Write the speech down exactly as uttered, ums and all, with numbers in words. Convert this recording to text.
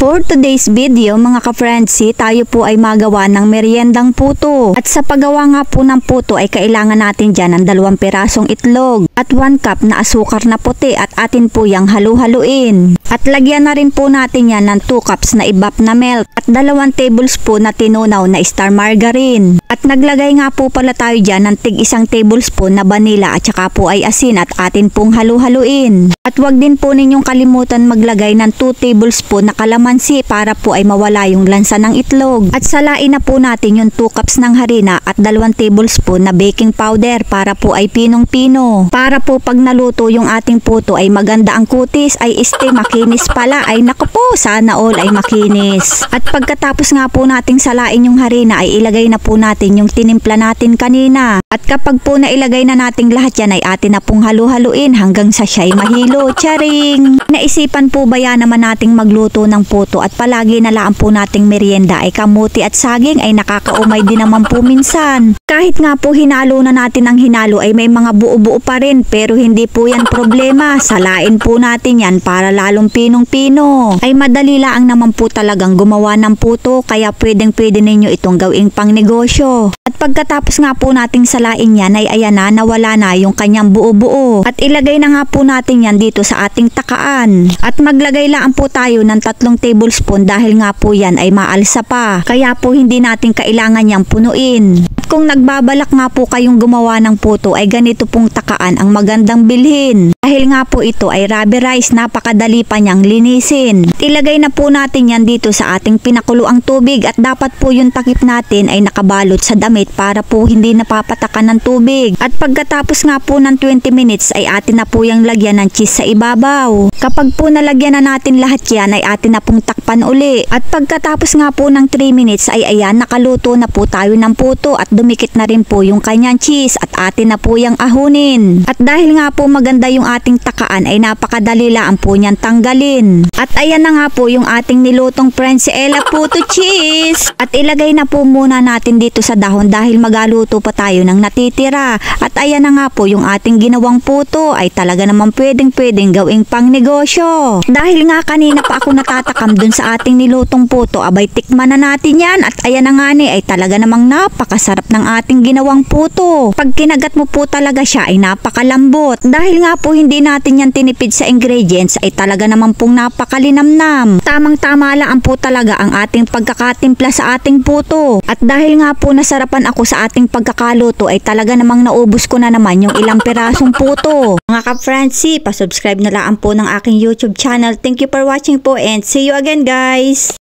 For today's video mga ka-friendsi, tayo po ay magawa ng meriendang puto. At sa paggawa nga po ng puto ay kailangan natin dyan ng dalawang pirasong itlog at one cup na asukar na puti at atin po yang halu-haluin. At lagyan na rin po natin yan ng two cups na ibap na milk at dalawang tablespoon na tinunaw na star margarine. At naglagay nga po pala tayo dyan ng tig isang tablespoon na vanilla at saka po ay asin at atin pong halu-haluin. At wag din po ninyong kalimutan maglagay ng two tablespoon na kalamansi para po ay mawala yung lansa ng itlog. At salain na po natin yung two cups ng harina at dalawang tablespoon na baking powder para po ay pinong-pino. Para po pag naluto yung ating puto ay maganda ang kutis, ay este makinis pala, ay naku po, sana all ay makinis. At pagkatapos nga po nating salain yung harina ay ilagay na po natin yung tinimpla natin kanina. At kapag po nailagay na nating lahat yan ay atin na pong halu-haluin hanggang sa siya'y mahilo. Charing! Naisipan po ba yan naman nating magluto ng puto at palagi na laan po nating merienda ay kamuti at saging ay nakakaumay din naman po minsan. Kahit nga po hinalo na natin ang hinalo ay may mga buo-buo pa rin, pero hindi po yan problema. Salain po natin yan para lalong pinong-pino. Ay madali lang naman po talagang gumawa ng puto, kaya pwedeng pwede ninyo itong gawing pang negosyo. At pagkatapos nga po nating salain yan ay ayan na, nawala na yung kanyang buo-buo. At ilagay na nga po natin yan dito sa ating takaan. At maglagay lang po tayo ng tatlong tablespoon dahil nga po yan ay maalsa pa. Kaya po hindi natin kailangan yang punuin. At kung nagbabalak nga po kayong gumawa ng puto ay ganito pong takaan ang magandang bilhin. Dahil nga po ito ay rubber rice, napakadali pa niyang linisin. Ilagay na po natin yan dito sa ating pinakuluang tubig at dapat po yung takip natin ay nakabalot sa damit para po hindi napapatakan ng tubig. At pagkatapos nga po ng twenty minutes ay atin na po yung lagyan ng cheese sa ibabaw. Kapag po nalagyan na natin lahat yan ay atin na pong takpan uli. At pagkatapos nga po ng three minutes ay ayan, nakaluto na po tayo ng puto at dumikit na rin po yung kanyang cheese at atin na po yung ahunin. At dahil nga po maganda yung ating takaan ay napakadali lang po niyan tanggalin. At ayan na nga po yung ating nilutong Friendsela puto cheese. At ilagay na po muna natin dito sa dahon dahil magaluto pa tayo ng natitira. At ayan na nga po yung ating ginawang puto ay talaga naman pwedeng pwedeng gawing pang negosyo. Dahil nga kanina pa ako natatakam dun sa ating nilutong puto, abay tikman na natin yan. At ayan na nga ni ay talaga namang napakasarap ng ating ginawang puto. Pag kinagat mo po talaga siya ay napakalambot. Dahil nga po hindi natin yan tinipid sa ingredients ay talaga naman pong napakalinamnam. Tamang-tama lang po talaga ang ating pagkakatimpla sa ating puto. At dahil nga po nasarapan ako sa ating pagkakaluto ay talaga namang naubos ko na naman yung ilang pirasong puto. Mga ka-friendsi, pasubscribe na lang po ng aking YouTube channel. Thank you for watching po and see you again guys!